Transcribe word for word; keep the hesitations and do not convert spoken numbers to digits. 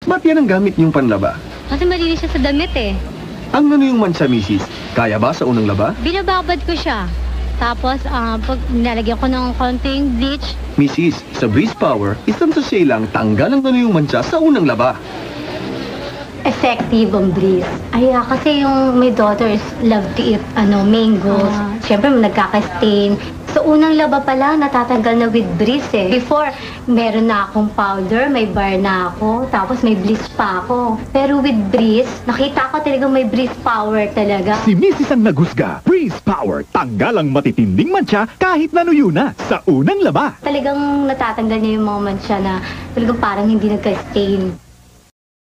Ba't yan ang gamit niyong panlaba? Kasi malinis siya sa damit eh. Ang ano yung mansa, misis? Kaya ba sa unang laba? Binababad ko siya. Tapos, ah, pag nalagyan ko ng konting bleach, Misis, sa Breeze Power, isang sachet lang tanggal ang ano yung mansa sa unang laba. Effective ang Breeze. Ay, ah, kasi yung my daughters love to eat ano, mangoes. Ah. Siyempre, nagkaka-stain. So, unang laba pa lang, natatanggal na with Breeze eh. Before, meron na akong powder, may bar na ako, tapos may bleach pa ako. Pero with Breeze, nakita ko talagang may Breeze power talaga. Si Missus ang naghusga. Breeze Power. Tanggal ang matitinding mancha kahit nanuyo na sa unang laba. Talagang natatanggal niya yung mga mansya na talagang parang hindi nagka-stain.